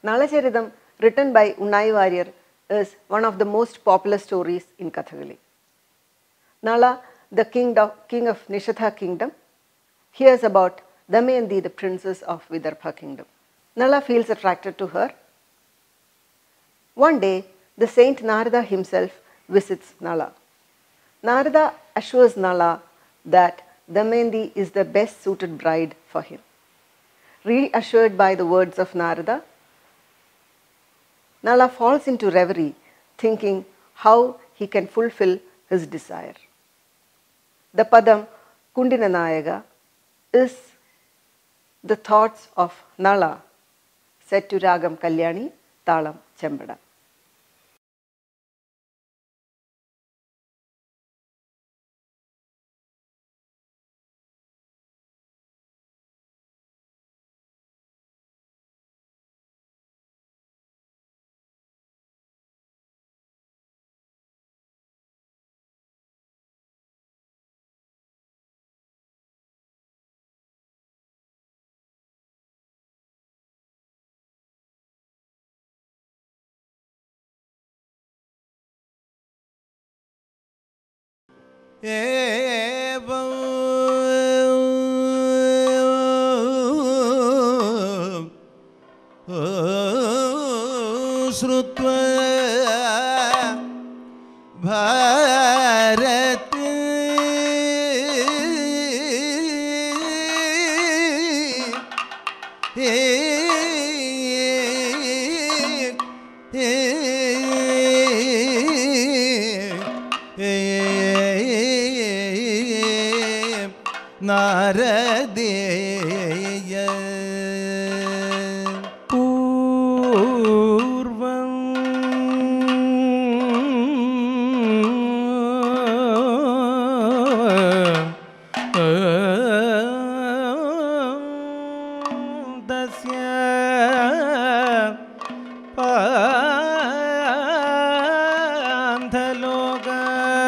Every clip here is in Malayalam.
Nalacharitham, written by Unnai Warrior, is one of the most popular stories in Kathakali. Nala, the king of Nishadha kingdom, hears about Damayanthi, the princess of Vidarbha kingdom. Nala feels attracted to her. One day, the saint Narada himself visits Nala. Narada assures Nala that Damayanthi is the best suited bride for him. Reassured by the words of Narada, Nala falls into reverie, thinking how he can fulfill his desire. The Padam, Kundinanayaka, is the thoughts of Nala set to Ragam Kalyani, Talam Chembada. Shrutva Bharati Naradeya Purvam Dasya Panthaloka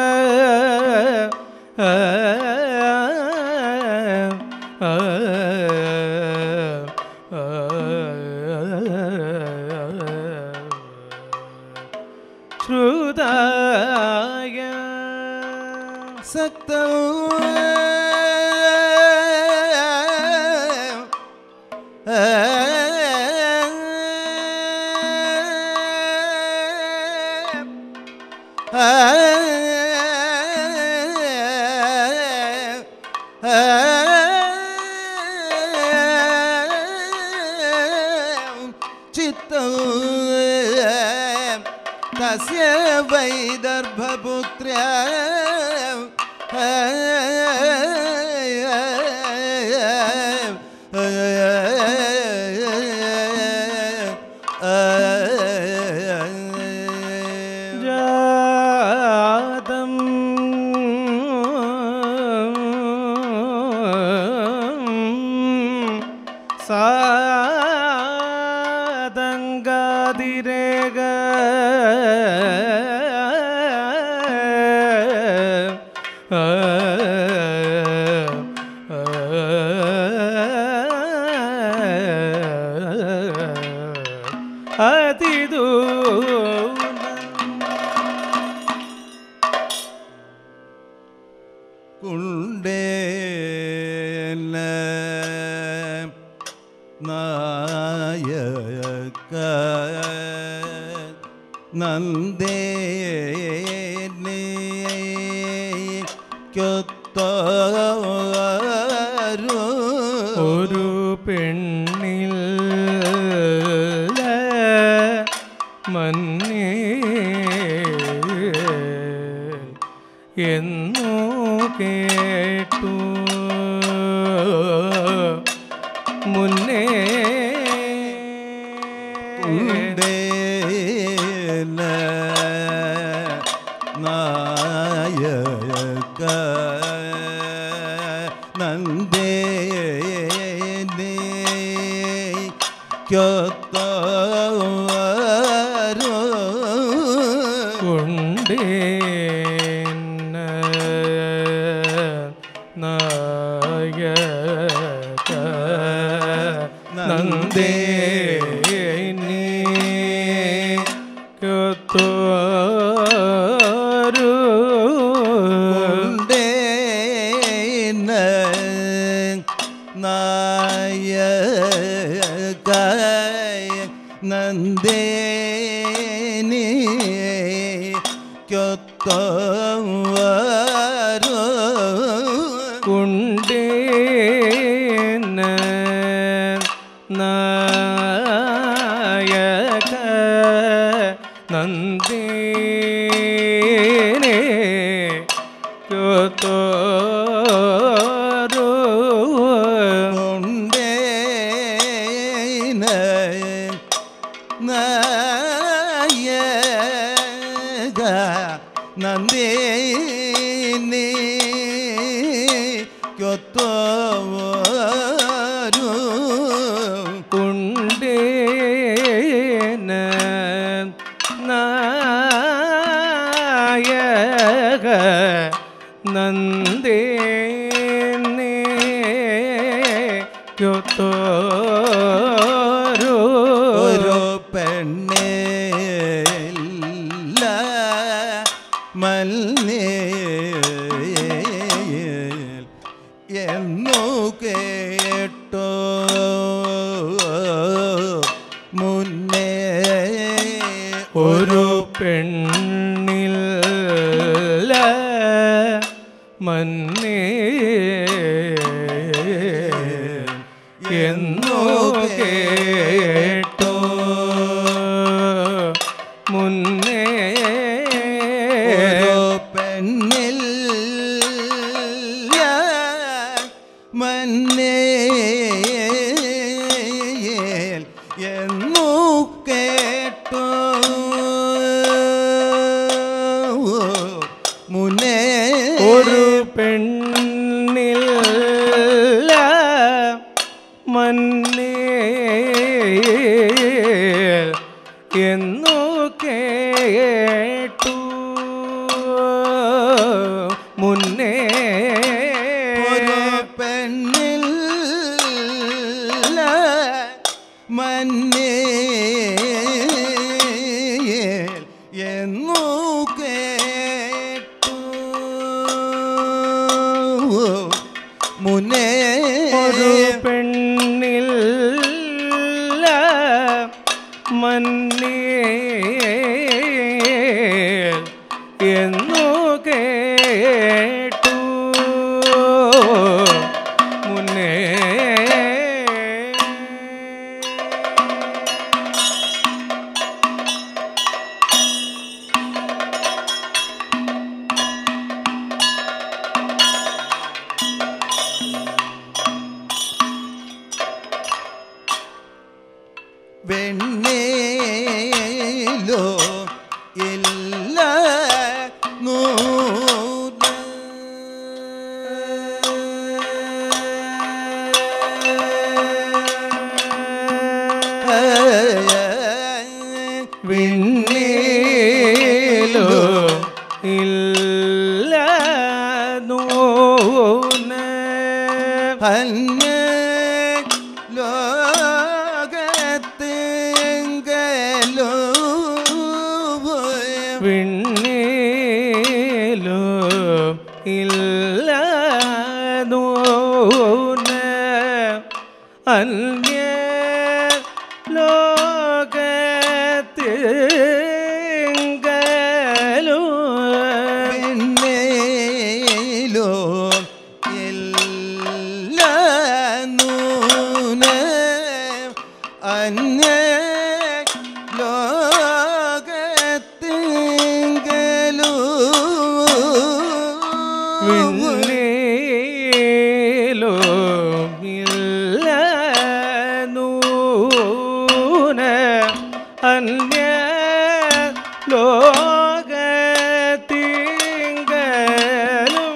Shrudaya Sakta Tasya Vidarbha Putra Jadam Sadangadirega Kundinanayaka nandini kyottaru oru pennil manne ennu kettu munne Nayaka nandini kyottaru Kundinanayaka nandini Nandini ക്യൊത്തവരു കുണ്ടീനനായക Nandini ക്യൊത്തവരു നായക നന്ദിനി ക്യൊത്തവരു കുണ്ടീന നായക നന്ദിനി ക്യൊത്തവരു ഒരു പെണ്ണില്ല മൽനേൽ എന്നു കേട്ടോ മുന്നേ ഒരു പെണ്ണില്ല മന്നേ എന്നോ കേട്ടോ മുന്നേ ഒരു പെണ്ണിൽ മന്നേൽ എന്നു കേട്ടോ മുന്നേ ഒരു പെണ്ണില്ല മന്നേ എന്നോ കേട്ടു മുന്നേ ഒരു പെണ്ണിൽ മന്നേൽ എന്നു കേട്ടു മുന്നേ ഒരു പെണ്ണില്ല മന്നേ എന്നോ കേട്ടു മുന്നേ വെണ്ണേലോ ഇല്ല നൂന വിണ്ണേലോ ഇല്ല നൂന അന്യ ലോകത്തെങ്കലോ വിണ്ണേലോ ഇല്ല നൂന അന്യ ലോകത്തിങ്കലോ വെണ്ണേലോ ഇല്ല നൂന അന്യ ലോകത്തെങ്കലോ വിണ്ണേലോ ഇല്ല നൂന അന്യ ലോകത്തിങ്കലോ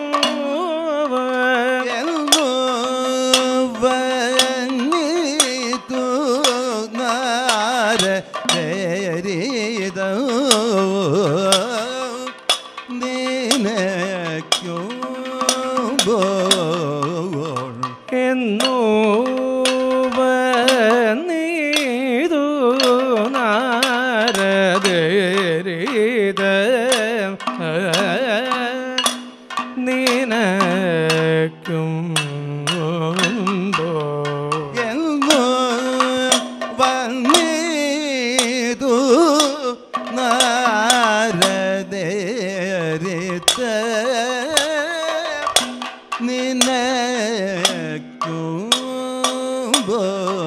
എന്നോ വന്നിതു നാ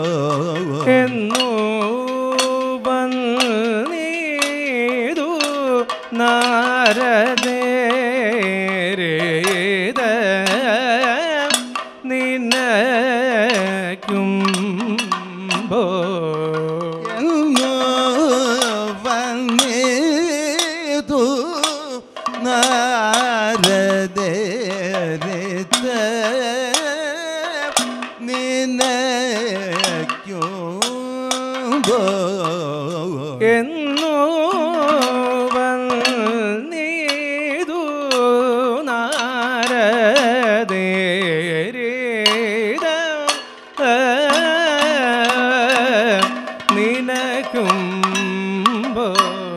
എന്നു വന്നീതു നാരദേരേത നിനക്കുമ്പോ വന്നേതു നാരദേരിത നിനക്കുമ്പോ എന്നു വന്നീതു നാരദേരേത നിനക്കുമ്പോ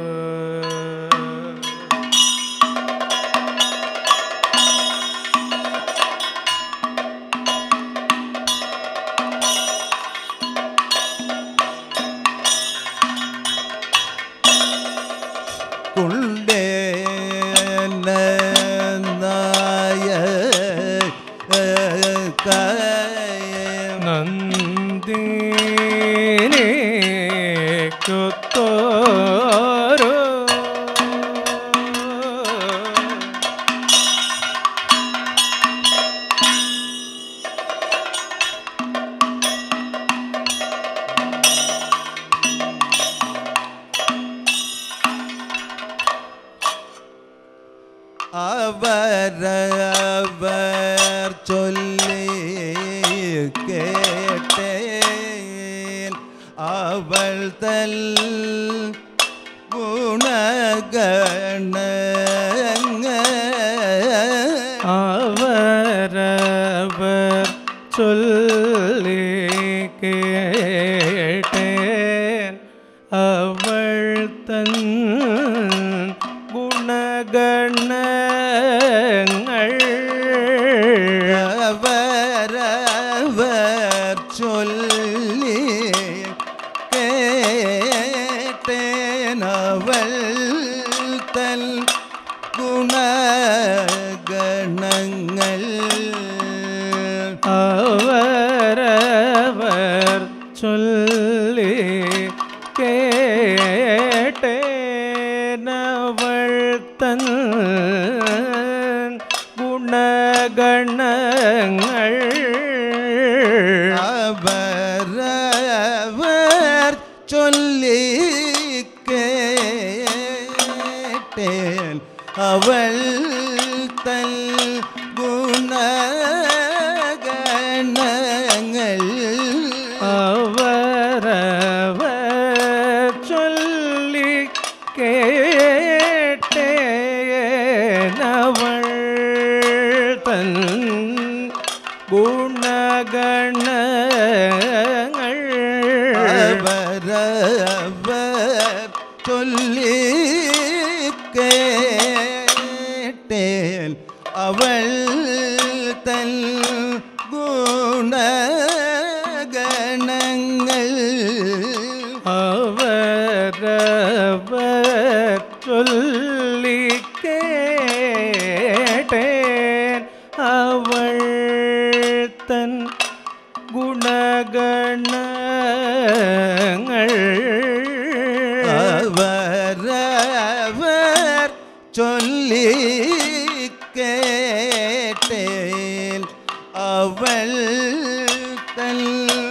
നന്ദിനി കുത്തോരോ അവരവർ ചൊല്ലി കേട്ടേൻ അവൾ തൽ ഗുണഗണങ്ങൾ അവരവർ ചൊല്ലി കേട്ടേൻ അവൾ തൻ ഗുണഗണങ്ങൾ അവരവർ ചൊല്ലി കേട്ടേൻ അവൾ തൽ ഗുണഗണങ്ങൾ അവരവർ ചൊല്ലി കേട്ടേനവൾ തൻ ഗുണഗണങ്ങൾ അവരവർ ചൊല്ലി കേട്ടേൻ അവൾ തൽ ഗുണഗണങ്ങൾ അവരവർ ചൊല്ലി കേട്ടേനവൾ തൻ ഗുണഗണങ്ങൾ അവരവർ ചൊല്ലി കേട്ടേൻ അവൾ തൻ ഗുണഗണങ്ങൾ അവരവർ ചൊല്ലി കേട്ടേൻ അവൾ തൻ ഗുണഗണങ്ങൾ അവരവർ ചൊല്ലി കേട്ടേൻ അവൾ തൻ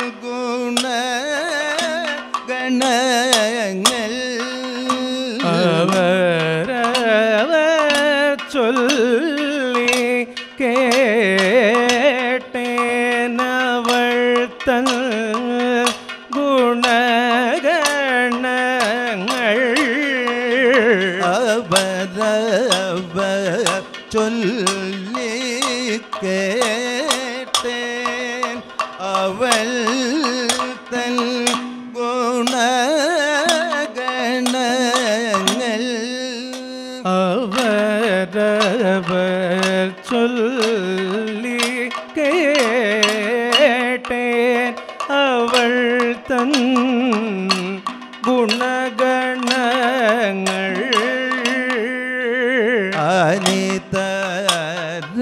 ഗുണഗണങ്ങൾ അവരവർ ചൊല്ലി കേട്ടേനവൾ തൻ ഗുണഗണങ്ങൾ അവരവർ ചൊല്ലി കേട്ടേൻ അവൾ തൻ ഗുണഗണങ്ങൾ അവരവർ ചൊല്ലി കേട്ടേൻ അവൾ തൻ ഗുണഗണങ്ങൾ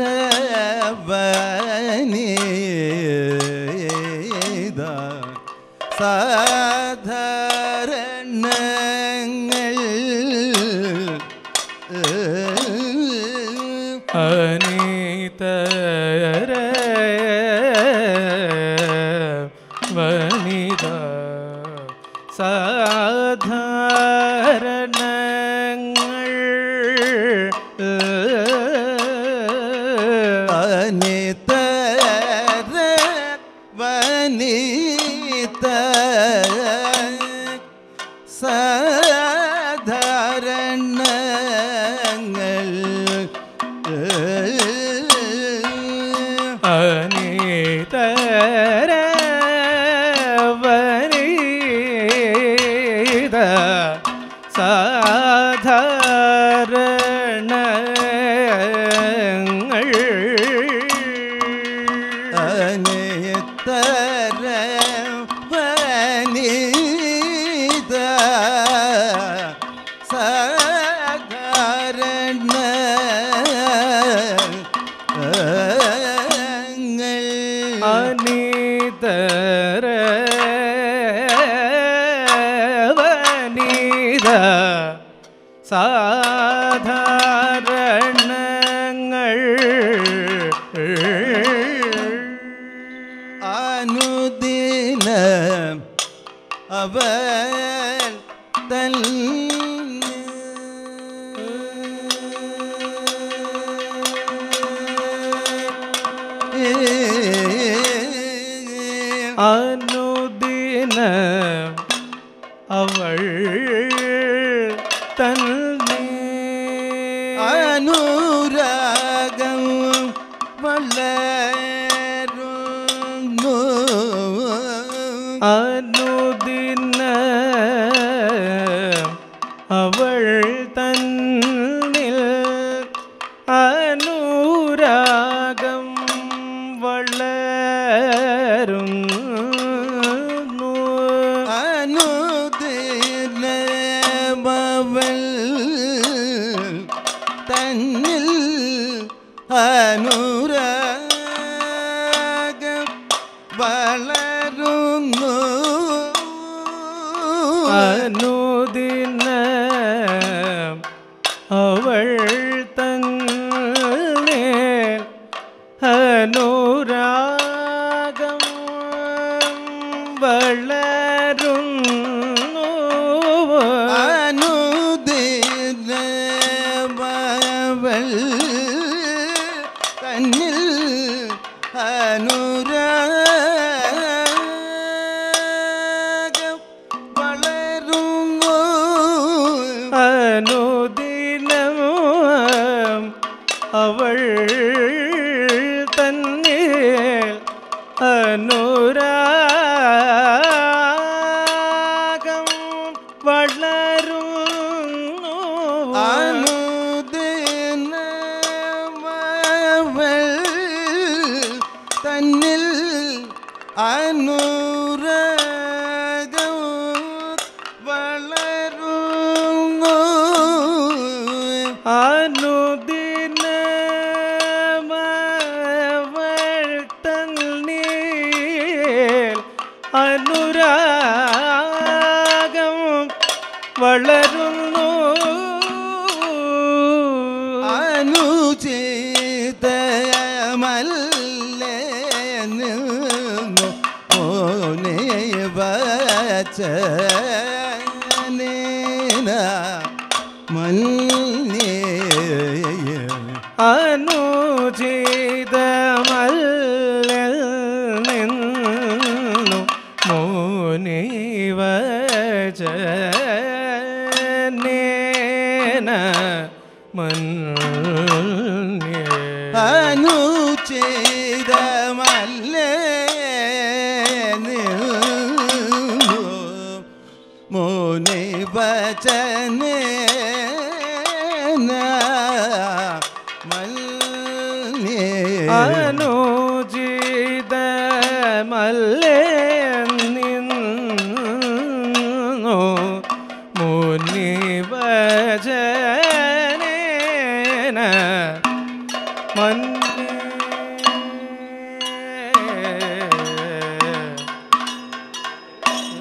അനിതരവനീത സാധാരണങ്ങൾ അനിതര വനിത സാധാരണങ്ങൾ അനിതര വനിത സാധാരണങ്ങൾ അനിതര വനിത സാധാരണങ്ങൾ അനിതര വനിത സാധാരണങ്ങൾ അനിതര വനിത സാധാരണങ്ങൾ അനുദിനം അവൻ അനുദിനം അവൾ തന്നെ അനുരാഗം വളരുന്നു അനുദിനം അവൾ തന്നിൽ അനുരാഗം വളരുന്നു അനുദിനമവൾ തന്നിൽ അനുരാഗം വളരുന്നു അനുദിനം അവൾ തന്നിൽ അനുരാഗം വളരുന്നു അനുദിനമവൾ തന്നിൽ അനുരാഗം വളരുന്നു അനുദിനം അവൾ തന്നിൽ അനുരാഗം വളരുന്നു അനുദിനമവൾ തന്നിൽ അനുരാഗം വളരുന്നു അനുദിനമവൾ തന്നിൽ അനുരാഗം വളരുന്നു അനുചിതമല്ലേ നിന്നു മോനെ വചനേന മന്യേ അനുചിതമല്ല നിന്നു മോനിവചനേന മന്യേ അനുചിതമല്ലേ നിന്നു മോനെ വചനേന മന്യേ അനുചിതമല്ലേ നിന്നു മുനിവചനേന മന്യേ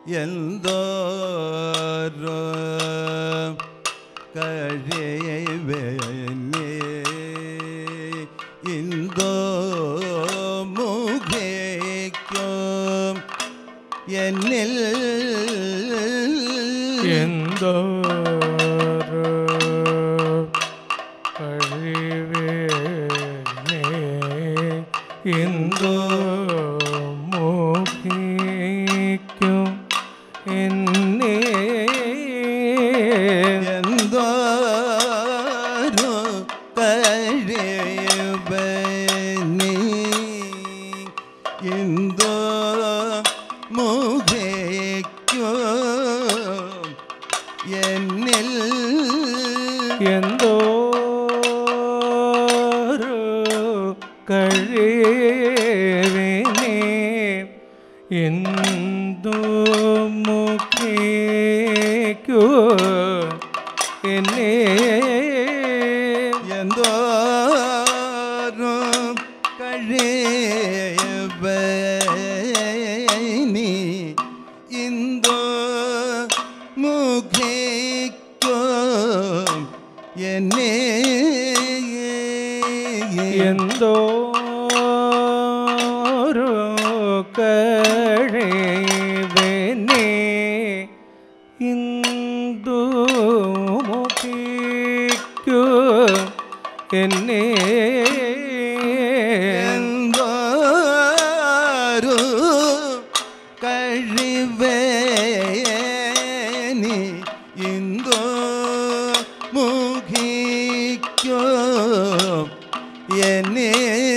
എന്തോരോ കഴിവേനെ ഇന്തോ മുഖേക്കും എന്നിൽ എന്തോ കഴിവേനെ എന്തോ മോഹിക്കും എന്നെ എന്തോരോ കഴിവേനെ ഇന്തോ മുഖേക്കും എന്നിൽ എന്തോരോ കഴിവിനെ എന്തു മുഖിക്കൂ എന്നെ എന്തോരോ കഴിവേനി ഇന്തോ മുഖിക്കും എന്നെ എന്തോരോ കഴിവിനെ ഇന്ദു മുഖിക്കൂ എന്നെ എന്തോരോ കഴിവേനി ഇന്തോ മുഖിക്കും എന്നെ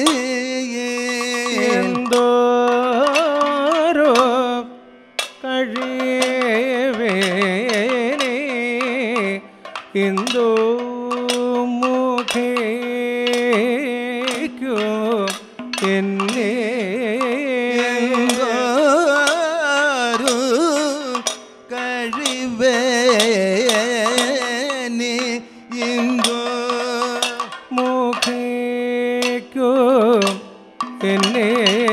എന്തോരോ കഴിവേനെ ഇന്ദു മുഖിക്കൂ എന്നെ എന്തോരോ കഴിവേനി ഇന്തോ മുഖിക്കൂ എന്നെ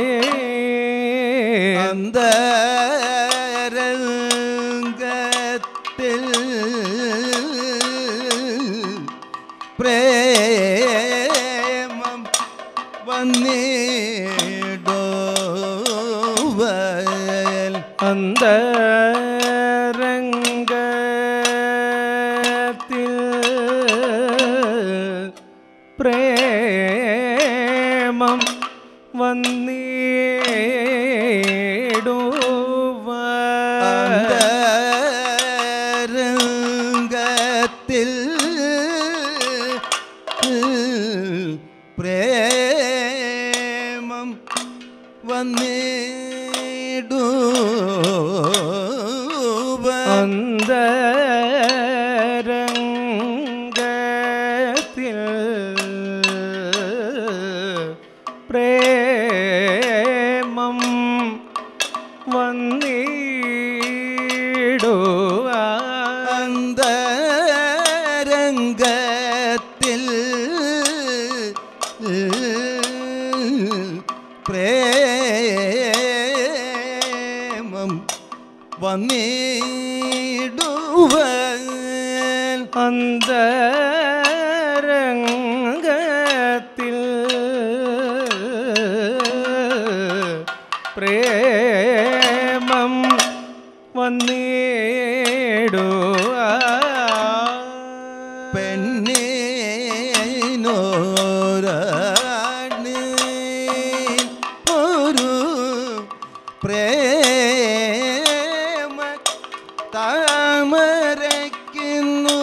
അന്തരംഗത്തിൽ പ്രേമം വന്നിടുവൽ അന്തരംഗത്തിൽ പ്രേമം വന്നിടുവ അന്തരംഗത്തിൽ പ്രേമം വന്നിടുവ അന്തരംഗത്തിൽ പ്രേമം വന്നിടുക അന്തരംഗത്തിൽ പ്രേമം വന്നിടുവൽ അന്തരംഗത്തിൽ പ്രേമം വന്നിടുക പെണ്ണിനോരാണ് ഒരു പ്രേമ താമരയ്ക്കുന്നു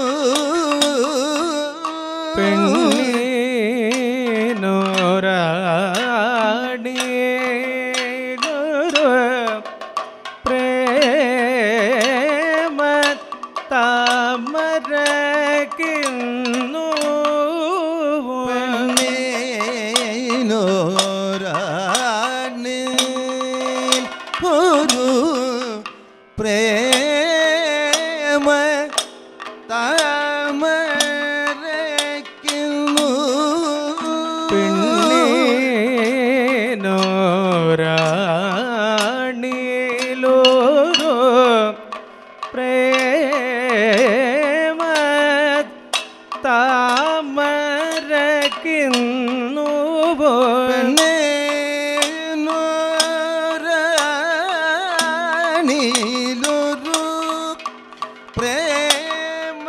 പെണ്ണിനോരാടിയൊരു പ്രേമ താമരയ്ക്കുന്നു പെണ്ണിനോരാണ് ഒരു പ്രേമ താമരയ്ക്കുന്നു പെണ്ണിനോരാണിലോരോ പ്രേമ താമരക്കിന്നു പെണ്ണേനോരാണിലൊരു പ്രേമ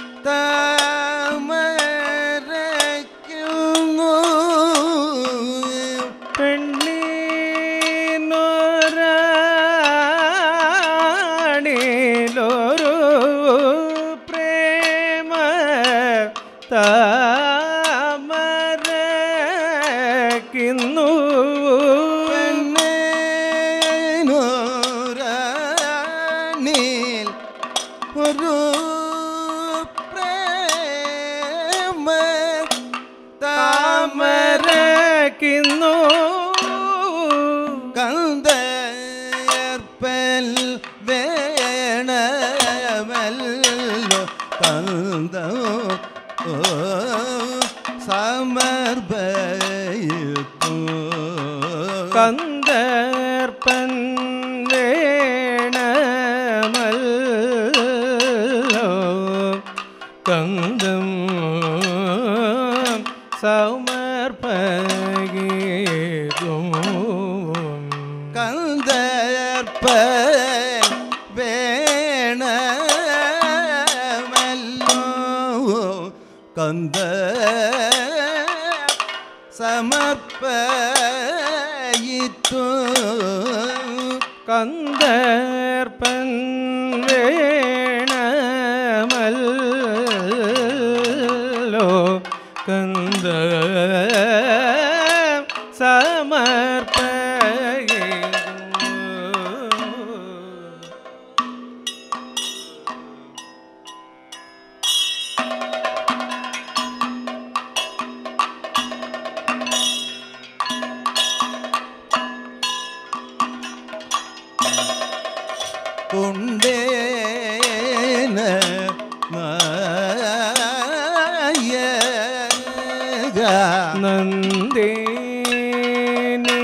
താമരയ്ക്കുന്നു പെണ്ണിനൊരാണിലൊരു പ്രേമ താമരക്കിന്നു പെണ്ണേനോരാണിൽ ഒരു പ്രേമ താമരക്കിന്നു കന്തർപ്പൽ വേണമല്ലോ കന്ത സമർപ്പയിത്തു കന്ദർപ്പൻ വേണമല്ലോ കന്ദം സമർപ്പഗീതും കന്തർപ്പൽ വേണമല്ലോ കന്ത സമർപ്പയിത്തു കന്ദർപ്പൻ വേണമല്ലോ കന്ദ കുണ്ടേന നായക നന്ദിനി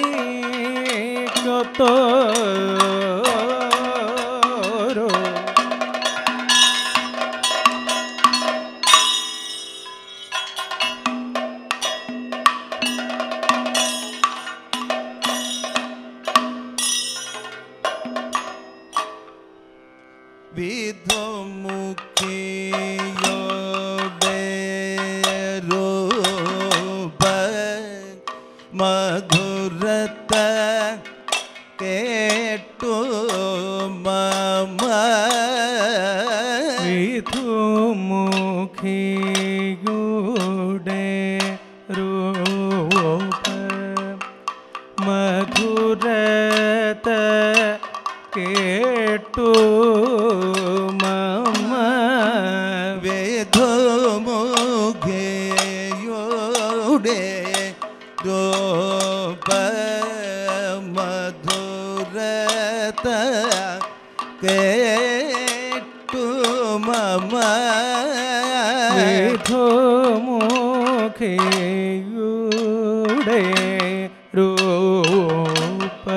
കൊത്തോരോ വിധുമുഖിയോടെ രൂപ മധുരത കേട്ടു മമ വിധുമുഖിയുടെ രൂപ മധുരത കേട്ടു മമ വേദമുഖയുടെ രൂപ മധുരത കേട്ടു മമ വിധുമുഖിയുടെ രൂപ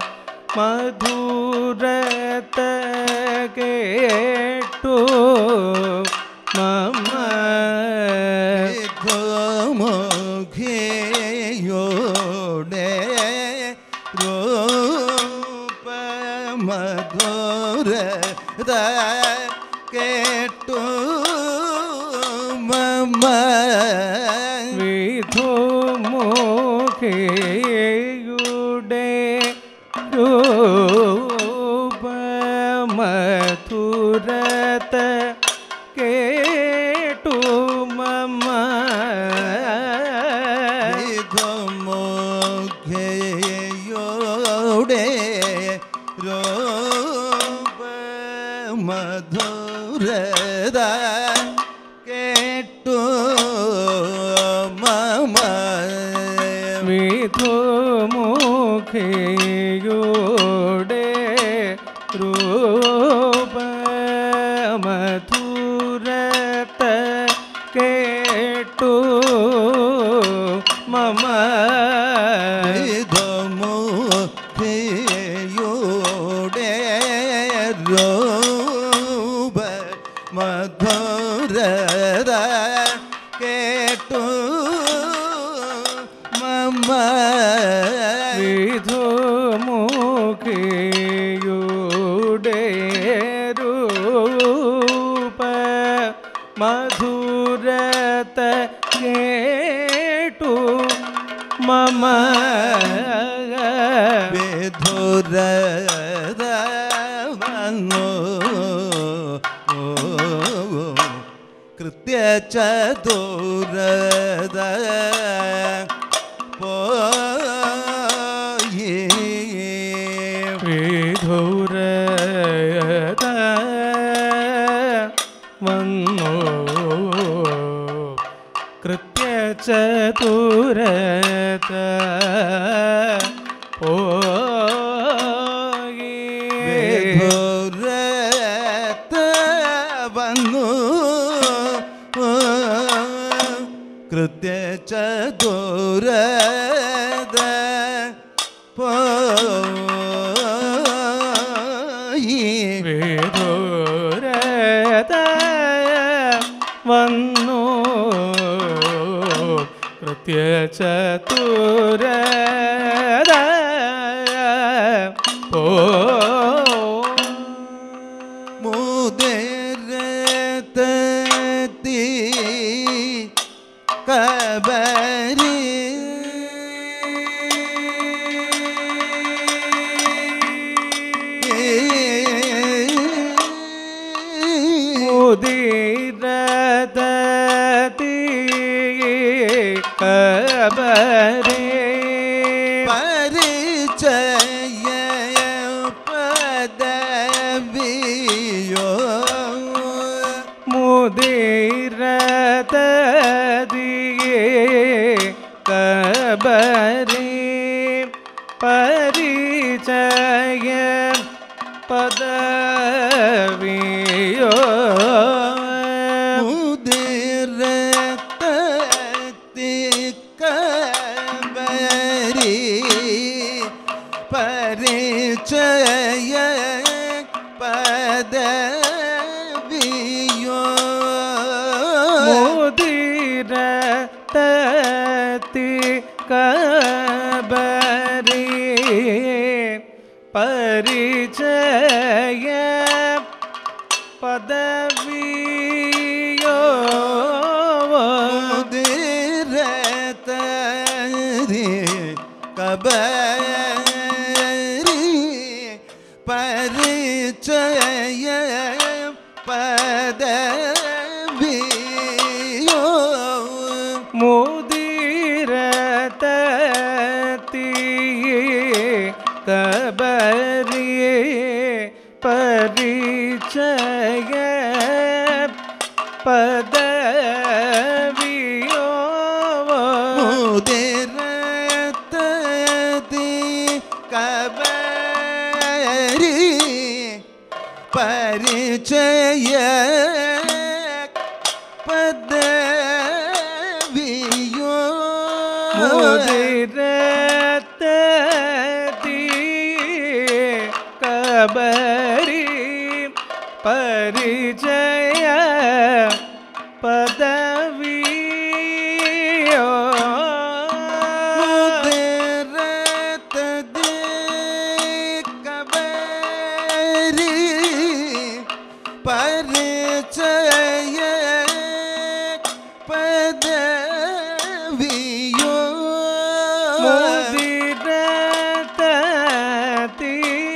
മധുരത കേട്ടു മമ വിധുമുഖിയോടെ രൂപ മധുരത കേട്ടു മമ വിധുമുഖിയുടെ രൂപ മധുരത കേട്ടു മമ വിധുമുഖിയോടെ രൂപ മധുരത കേട്ടു മമ വിധുമുഖിയുടെ രൂപ മധുരത കേട്ടു മമ വിധുമുഖിയോടെ രൂപ മധുരത കേട്ടു മമ വിധുമുഖിയുടെ രൂപ മധുരത കേട്ടു മമ വിധുരത വന്നു കൃത്യചതുരത പോയി വിധുരത വന്നു കൃത്യചതുരത പോയി വിധുരത വന്നു കൃത്യചതുരത പോയി വിധുരത വന്നു കൃത്യചതുരത മുദിരതത്തി കബരി മുദിരതത്തി കബരി പരിചയ പദവിയോ മുദിരതതി കബരി പരിചയ പദവിയോ മുദിരതത്തി കബരി പരിചയ പദവിയോ മുദിരതത്തി കബരി പരിചയ പദവിയോ മുദിരതരി കബരി പരിചയ പദവിയോ മുദിരതത്തി കബരി പരിചയ പദവിയോ മുദിരതത്തി കബരി പരിചയ പദവിയോ മുദിരതത്തി കബരി പരിചയ പദവിയോ മുദിരതത്തി കബരി പരിചയ പദവിയോ മുദിരതത്തി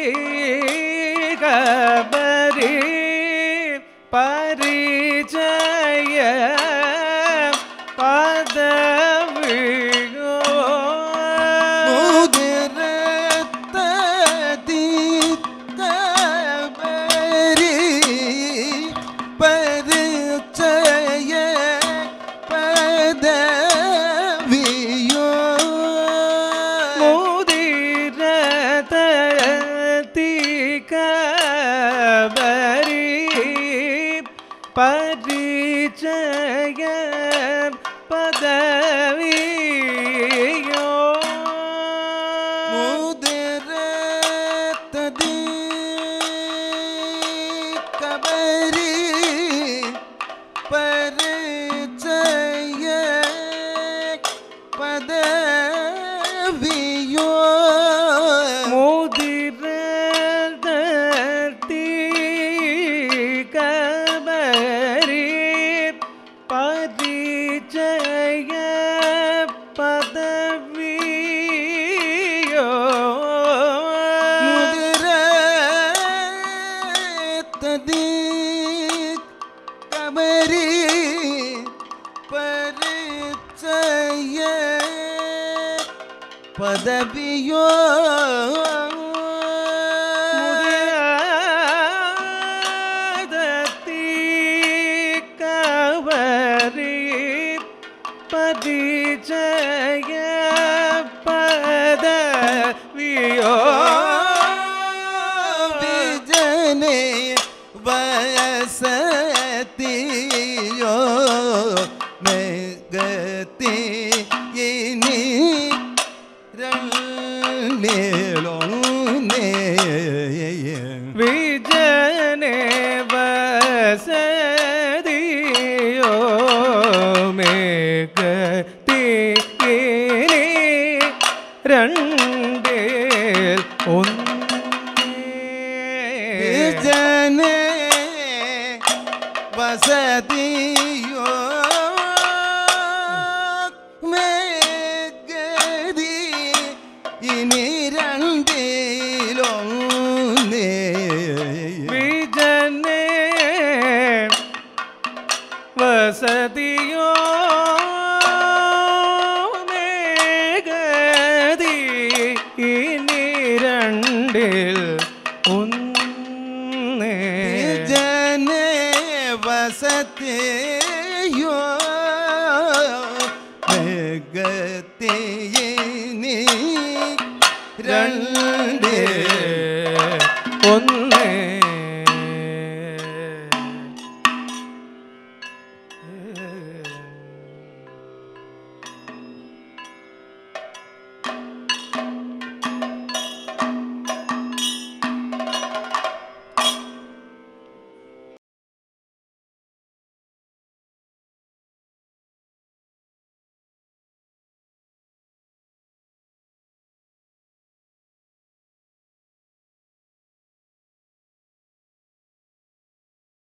കബരി പരിചയ പദവിയോ മുദിരതത്തി കബരി പരിചയ പദവിയോ മുദിരതത്തി കബരി പരിചയ പദവിയോ മുദിരതത്തി കബരി मेरी परिचय पदवियो मुदियादती कवरी परिचय पदवियो विजने वसतियो में गति इनी रंगलोने विजने वसतियो में गति इनी रंगेल विजने वसतियो में गति इनी रंगलोने विजने वसतियो मेगदी इनिरंडिल उन्ने जने वसतियो